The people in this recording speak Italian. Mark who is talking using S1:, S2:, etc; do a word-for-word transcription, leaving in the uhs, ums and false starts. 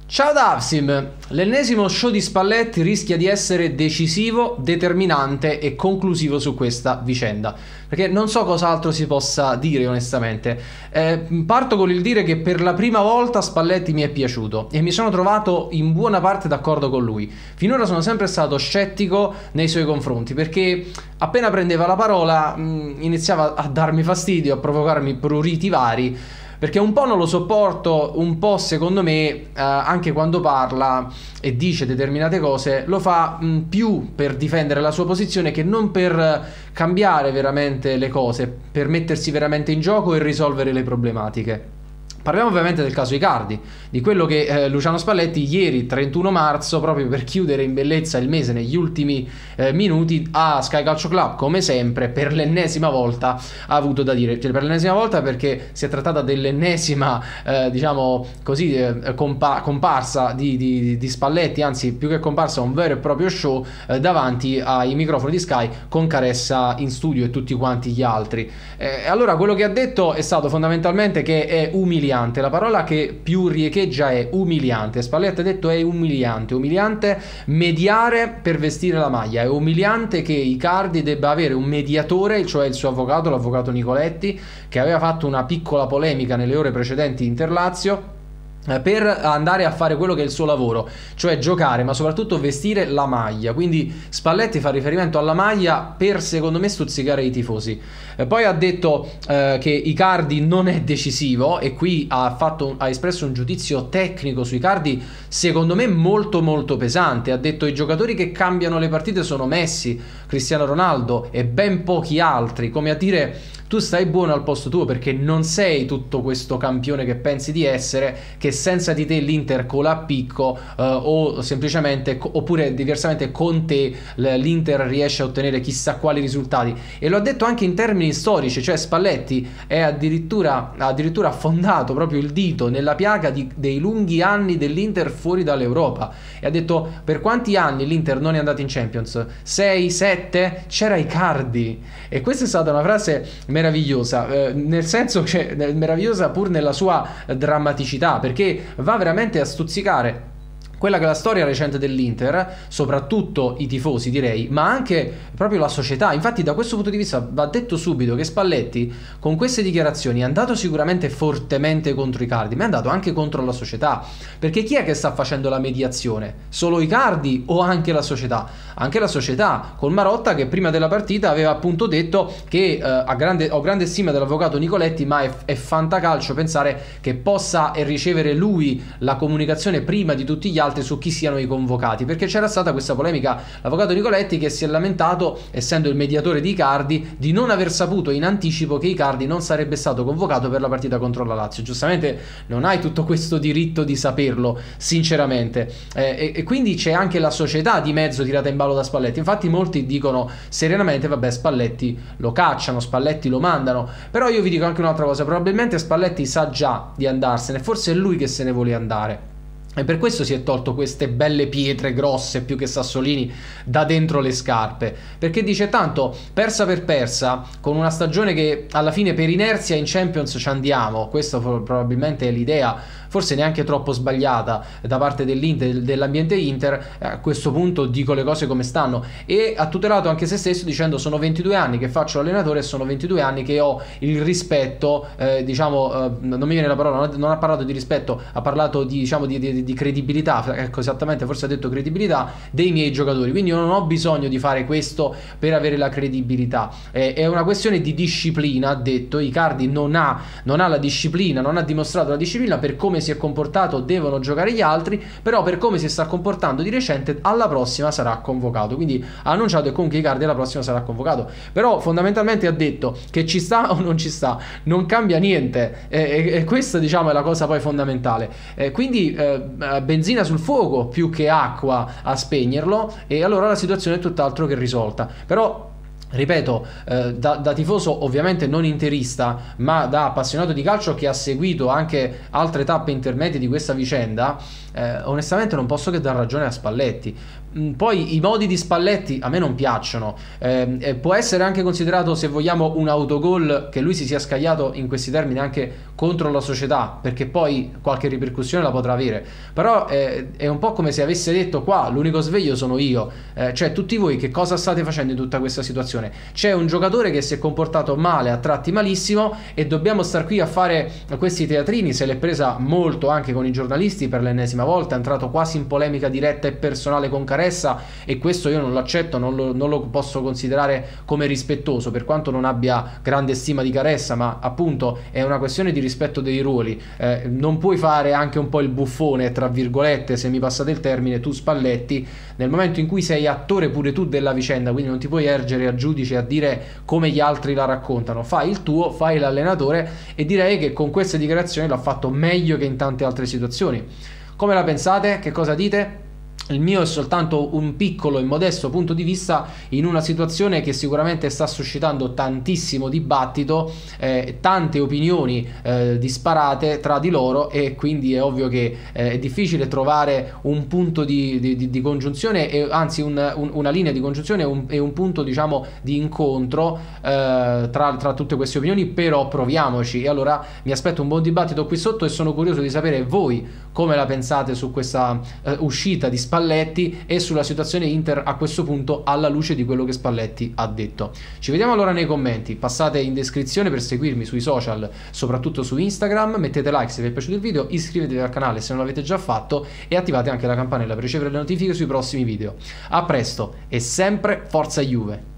S1: Ciao Davsim, l'ennesimo show di Spalletti rischia di essere decisivo, determinante e conclusivo su questa vicenda, perché non so cos'altro si possa dire onestamente. Eh, parto con il dire che per la prima volta Spalletti mi è piaciuto e mi sono trovato in buona parte d'accordo con lui. Finora sono sempre stato scettico nei suoi confronti, perché appena prendeva la parola mh, iniziava a darmi fastidio, a provocarmi pruriti vari, perché un po' non lo sopporto, un po' secondo me eh, anche quando parla e dice determinate cose lo fa mh, più per difendere la sua posizione che non per cambiare veramente le cose, per mettersi veramente in gioco e risolvere le problematiche. Parliamo ovviamente del caso Icardi, di quello che eh, Luciano Spalletti ieri trentuno marzo, proprio per chiudere in bellezza il mese negli ultimi eh, minuti, a Sky Calcio Club, come sempre, per l'ennesima volta ha avuto da dire. Cioè, per l'ennesima volta perché si è trattata dell'ennesima, eh, diciamo così, eh, compa- comparsa di, di, di Spalletti, anzi più che comparsa un vero e proprio show eh, davanti ai microfoni di Sky con Caressa in studio e tutti quanti gli altri. Eh, allora quello che ha detto è stato fondamentalmente che è umiliante. La parola che più riecheggia è umiliante. Spalletti ha detto è umiliante. Umiliante mediare per vestire la maglia. È umiliante che Icardi debba avere un mediatore, cioè il suo avvocato, l'avvocato Nicoletti, che aveva fatto una piccola polemica nelle ore precedenti Inter-Lazio, per andare a fare quello che è il suo lavoro, cioè giocare, ma soprattutto vestire la maglia. Quindi Spalletti fa riferimento alla maglia per, secondo me, stuzzicare i tifosi. E poi ha detto eh, che Icardi non è decisivo, e qui ha, fatto, ha espresso un giudizio tecnico su Icardi secondo me molto molto pesante. Ha detto i giocatori che cambiano le partite sono Messi, Cristiano Ronaldo e ben pochi altri, come a dire tu stai buono al posto tuo perché non sei tutto questo campione che pensi di essere, che senza di te l'Inter cola a picco, eh, o semplicemente, oppure diversamente con te l'Inter riesce a ottenere chissà quali risultati. E lo ha detto anche in termini storici, cioè Spalletti è addirittura, ha addirittura affondato proprio il dito nella piaga di, dei lunghi anni dell'Inter fuori dall'Europa, e ha detto per quanti anni l'Inter non è andato in Champions? sei, sette? C'era Icardi. E questa è stata una frase meravigliosa, eh, nel senso che meravigliosa pur nella sua drammaticità, perché va veramente a stuzzicare quella che è la storia recente dell'Inter, soprattutto i tifosi direi, ma anche proprio la società. Infatti da questo punto di vista va detto subito che Spalletti con queste dichiarazioni è andato sicuramente fortemente contro Icardi, ma è andato anche contro la società, perché chi è che sta facendo la mediazione? Solo Icardi o anche la società? Anche la società, con Marotta che prima della partita aveva appunto detto che eh, ha grande, ho grande stima dell'avvocato Nicoletti, ma è, è fantacalcio pensare che possa ricevere lui la comunicazione prima di tutti gli altri su chi siano i convocati, perché c'era stata questa polemica, l'avvocato Nicoletti che si è lamentato, essendo il mediatore di Icardi, di non aver saputo in anticipo che Icardi non sarebbe stato convocato per la partita contro la Lazio. Giustamente non hai tutto questo diritto di saperlo, sinceramente, eh, e, e quindi c'è anche la società di mezzo tirata in ballo da Spalletti. Infatti molti dicono serenamente vabbè, Spalletti lo cacciano, Spalletti lo mandano, però io vi dico anche un'altra cosa: probabilmente Spalletti sa già di andarsene, forse è lui che se ne vuole andare. E per questo si è tolto queste belle pietre grosse, più che sassolini, da dentro le scarpe. Perché dice tanto, persa per persa, con una stagione che alla fine per inerzia in Champions ci andiamo. Questa probabilmente è l'idea, forse neanche troppo sbagliata da parte dell'Inter, dell'ambiente Inter. A questo punto dico le cose come stanno. E ha tutelato anche se stesso dicendo sono ventidue anni che faccio l'allenatore e sono ventidue anni che ho il rispetto, eh, diciamo, eh, non mi viene la parola, non ha, non ha parlato di rispetto, ha parlato di, diciamo, di, di di credibilità, ecco, esattamente, forse ha detto credibilità dei miei giocatori, quindi io non ho bisogno di fare questo per avere la credibilità, eh, è una questione di disciplina, ha detto. Icardi non ha, non ha la disciplina, non ha dimostrato la disciplina, per come si è comportato devono giocare gli altri, però per come si sta comportando di recente alla prossima sarà convocato, quindi ha annunciato che comunque Icardi alla prossima sarà convocato, però fondamentalmente ha detto che ci sta o non ci sta, non cambia niente, e, e, e questa diciamo è la cosa poi fondamentale, eh, quindi eh, benzina sul fuoco più che acqua a spegnerlo, e allora la situazione è tutt'altro che risolta. Però ripeto, eh, da, da tifoso ovviamente non interista, ma da appassionato di calcio che ha seguito anche altre tappe intermedie di questa vicenda, eh, onestamente non posso che dar ragione a Spalletti. Poi i modi di Spalletti a me non piacciono, eh, può essere anche considerato, se vogliamo, un autogol che lui si sia scagliato in questi termini anche contro la società, perché poi qualche ripercussione la potrà avere, però eh, è un po' come se avesse detto: qua l'unico sveglio sono io, eh, cioè tutti voi che cosa state facendo in tutta questa situazione? C'è un giocatore che si è comportato male, a tratti malissimo, e dobbiamo star qui a fare questi teatrini. Se l'è presa molto anche con i giornalisti per l'ennesima volta, è entrato quasi in polemica diretta e personale con Caressa, e questo io non lo accetto, non lo, non lo posso considerare come rispettoso, per quanto non abbia grande stima di Caressa, ma appunto è una questione di rispetto dei ruoli. Eh, non puoi fare anche un po' il buffone, tra virgolette, se mi passate il termine, tu Spalletti, nel momento in cui sei attore pure tu della vicenda, quindi non ti puoi ergere a giudice a dire come gli altri la raccontano. Fai il tuo, fai l'allenatore, e direi che con queste dichiarazioni l'ha fatto meglio che in tante altre situazioni. Come la pensate? Che cosa dite? Il mio è soltanto un piccolo e modesto punto di vista in una situazione che sicuramente sta suscitando tantissimo dibattito, eh, tante opinioni eh, disparate tra di loro, e quindi è ovvio che eh, è difficile trovare un punto di, di, di congiunzione, e anzi un, un, una linea di congiunzione e un, e un punto, diciamo, di incontro eh, tra, tra tutte queste opinioni, però proviamoci. E allora mi aspetto un buon dibattito qui sotto, e sono curioso di sapere voi come la pensate su questa eh, uscita di Spalletti e sulla situazione Inter a questo punto, alla luce di quello che Spalletti ha detto. Ci vediamo allora nei commenti, passate in descrizione per seguirmi sui social, soprattutto su Instagram, mettete like se vi è piaciuto il video, iscrivetevi al canale se non l'avete già fatto e attivate anche la campanella per ricevere le notifiche sui prossimi video. A presto e sempre Forza Juve!